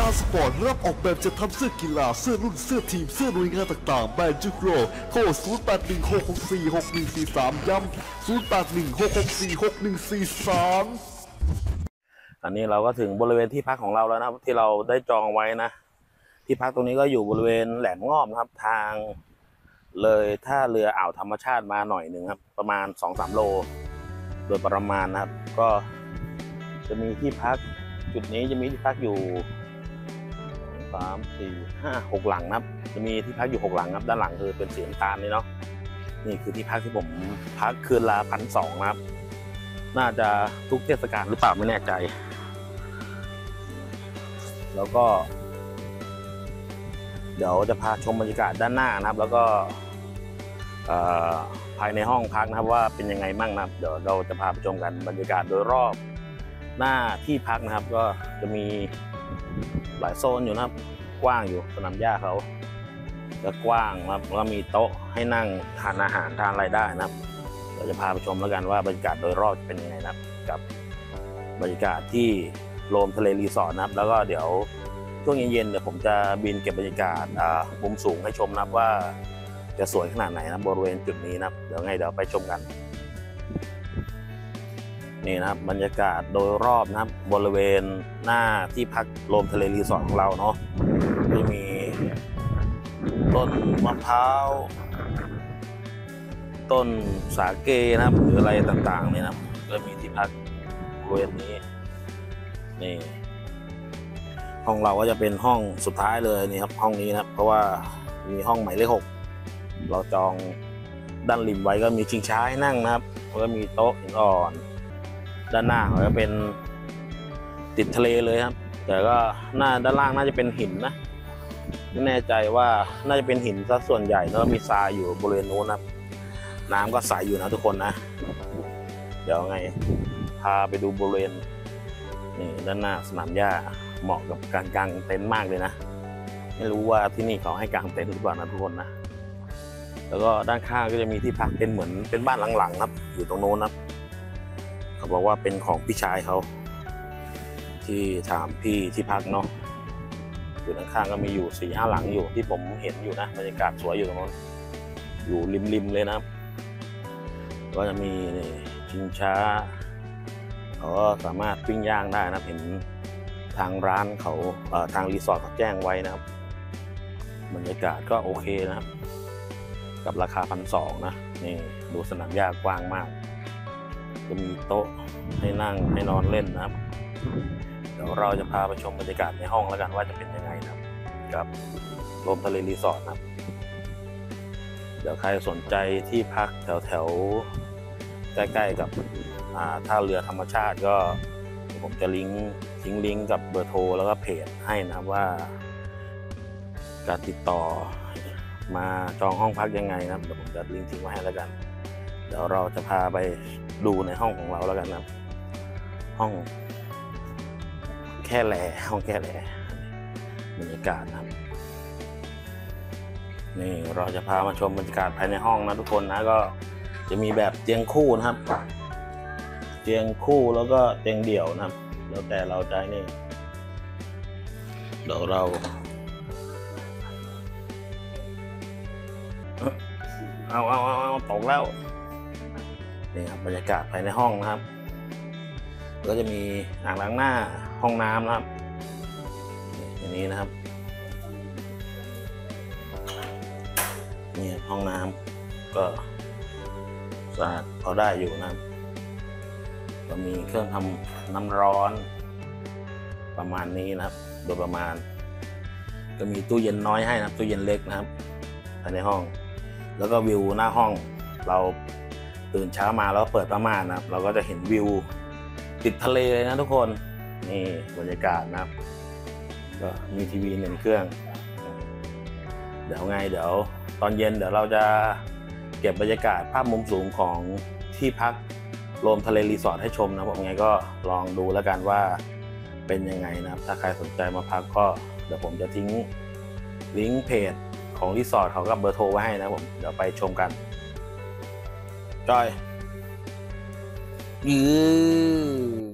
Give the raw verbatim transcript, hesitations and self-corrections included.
าสปอร์ตรับออกแบบจะทำเสื้อกีฬาเสื้อรุ่นเสื้อทีมเสื้อหน่วยงานต่างๆแบรนด์จุกโรโทรศูนย์ แปด หนึ่ง หก หก สี่ หก หนึ่ง สี่ สามย้ำศูนย์ แปด หนึ่ง หก หก สี่ หก หนึ่ง สี่ สามอันนี้เราก็ถึงบริเวณที่พักของเราแล้วนะครับที่เราได้จองไว้นะที่พักตรงนี้ก็อยู่บริเวณแหลมงอบนะครับทางเลยท่าเรืออ่าวธรรมชาติมาหน่อยหนึ่งครับประมาณ สองถึงสาม โลโดยประมาณนะครับก็จะมีที่พักจุดนี้จะมีที่พักอยู่สาม สี่ ห้า หกหลังนะครับจะมีที่พักอยู่หกหลังครับด้านหลังคือเป็นสีน้ำตาลนี่เนาะนี่คือที่พักที่ผมพักคืนละพันสองนะครับน่าจะทุกเทศกาลหรือเปล่าไม่แน่ใจแล้วก็เดี๋ยวจะพาชมบรรยากาศด้านหน้านะครับแล้วก็ภายในห้องพักนะครับว่าเป็นยังไงมั่งนะครับเดี๋ยวเราจะพาไปชมกันบรรยากาศโดยรอบหน้าที่พักนะครับก็จะมีหลายโซนอยู่นะครับกว้างอยู่สนามหญ้าเขาจะกว้างนะครับแล้วก็มีโต๊ะให้นั่งทานอาหารทานอะไรได้นะครับเราจะพาไปชมแล้วกันว่าบรรยากาศโดยรอบจะเป็นยังไงนะครับกับบรรยากาศที่โรมทะเลรีสอร์ทนะครับแล้วก็เดี๋ยวช่วงเย็นๆเดี๋ยวผมจะบินเก็บบรรยากาศมุมสูงให้ชมนะครับว่าจะสวยขนาดไหนนะบริเวณจุดนี้นะครับเดี๋ยวไงเดี๋ยวไปชมกันนี่นะครับบรรยากาศโดยรอบนะครับบริเวณหน้าที่พักโรมทะเลรีสอร์ทของเราเนาะจะมีต้นมะพร้าวต้นสาเกนะครับหรืออะไรต่างๆเนี่ยนะครับก็มีที่พักบริเวณนี้นี่ห้องเราก็จะเป็นห้องสุดท้ายเลยนี่ครับห้องนี้นะครับเพราะว่ามีห้องหมายเลขหกเราจองด้านริมไว้ก็มีชิงช้าให้นั่งนะครับแล้วก็มีโต๊ะหินอ่อนด้านหน้าเขาจะเป็นติดทะเลเลยครับแต่ก็หน้าด้านล่างน่าจะเป็นหินนะไม่แน่ใจว่าน่าจะเป็นหินซะส่วนใหญ่แล้วมีทรายอยู่บริเวณนู้นนะน้ำก็ใสอยู่นะทุกคนนะเดี๋ยวไงพาไปดูบริเวณนี่ด้านหน้าสนามหญ้าเหมาะกับการกางเต็นท์มากเลยนะไม่รู้ว่าที่นี่เขาให้กางเต็นท์หรือเปล่านะทุกคนนะแล้วก็ด้านข้างก็จะมีที่พักเป็นเหมือนเป็นบ้านหลังๆครับอยู่ตรงโน้นนะเขาบอกว่าเป็นของพี่ชายเขาที่ถามพี่ที่พักเนาะอยู่ด้านข้างก็มีอยู่สี่ห้าหลังอยู่ที่ผมเห็นอยู่นะบรรยากาศสวยอยู่ตรงโน้นอยู่ริมๆเลยนะก็จะมีนี่ชิงช้าเขาก็สามารถปิ้งย่างได้นะเห็นทางร้านเขาทางรีสอร์ทเขาแจ้งไว้นะครับบรรยากาศก็โอเคนะครับกับราคาพันสองนะนี่ดูสนามหญ้ากว้างมากจะมีโต๊ะให้นั่งให้นอนเล่นนะครับเดี๋ยวเราจะพาไปชมบรรยากาศในห้องแล้วกันว่าจะเป็นยังไงนะครับกับโรมทะเลรีสอร์ทนะครับเดี๋ยวใครสนใจที่พักแถวแถวใกล้ๆกับท่าเรือธรรมชาติก็ผมจะลิงก์ทิ้งลิงก์กับเบอร์โทรแล้วก็เพจให้นะครับว่าการติดต่อมาจองห้องพักยังไงนะครับเดี๋ยวผมจะลิงก์ทิ้งไว้ให้แล้วกันเดี๋ยวเราจะพาไปดูในห้องของเราแล้วกันนะครับห้องแค่แหล่ห้องแค่แหล่บรรยากาศนะครับนี่เราจะพามาชมบรรยากาศภายในห้องนะทุกคนนะก็จะมีแบบเตียงคู่นะครับเตียงคู่แล้วก็เตียงเดี่ยวนะครับแล้วแต่เราใจนี่เดี๋ยวเราเอาเอาเอาเอาตกแล้วนี่ครับบรรยากาศภายในห้องนะครับก็จะมีอ่างล้างหน้าห้องน้ำนะครับอย่างนี้นะครับนี่ห้องน้ำก็สะอาดพอได้อยู่นะครับก็มีเครื่องทำน้ำร้อนประมาณนี้นะครับโดยประมาณก็มีตู้เย็นน้อยให้นะครับตู้เย็นเล็กนะครับภายในห้องแล้วก็วิวหน้าห้องเราตื่นเช้ามาแล้วเปิดผ้าม่านนะครับเราก็จะเห็นวิวติดทะเลเลยนะทุกคนนี่บรรยากาศนะครับก็มีทีวีหนึ่งเครื่องเดี๋ยวไงเดี๋ยวตอนเย็นเดี๋ยวเราจะเก็บบรรยากาศภาพมุมสูงของที่พักโรมทะเลรีสอร์ทให้ชมนะผมไงก็ลองดูแล้วกันว่าเป็นยังไงนะครับถ้าใครสนใจมาพักก็เดี๋ยวผมจะทิ้งลิงก์เพจของรีสอร์ทเขากับเบอร์โทรไว้ให้นะผมเดี๋ยวไปชมกันจอยยือ